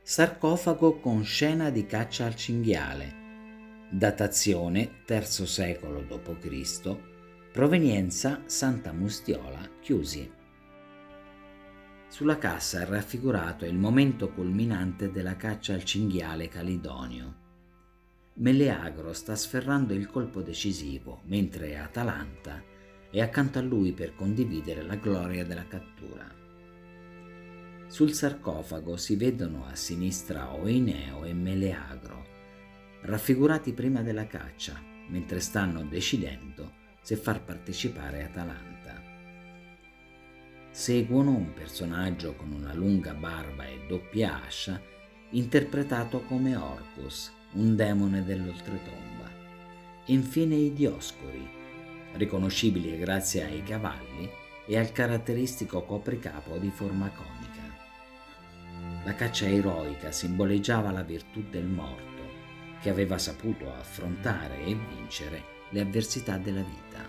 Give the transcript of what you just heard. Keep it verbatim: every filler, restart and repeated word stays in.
Sarcofago con scena di caccia al cinghiale. Datazione terzo secolo dopo Cristo. Provenienza Santa Mustiola, Chiusi. Sulla cassa è raffigurato il momento culminante della caccia al cinghiale calidonio. Meleagro sta sferrando il colpo decisivo, mentre Atalanta è accanto a lui per condividere la gloria della cattura. Sul sarcofago si vedono a sinistra Oineo e Meleagro, raffigurati prima della caccia, mentre stanno decidendo se far partecipare Atalanta. Seguono un personaggio con una lunga barba e doppia ascia, interpretato come Orcus, un demone dell'oltretomba, e infine i Dioscuri, riconoscibili grazie ai cavalli e al caratteristico copricapo di forma conica. La caccia eroica simboleggiava la virtù del morto, che aveva saputo affrontare e vincere le avversità della vita.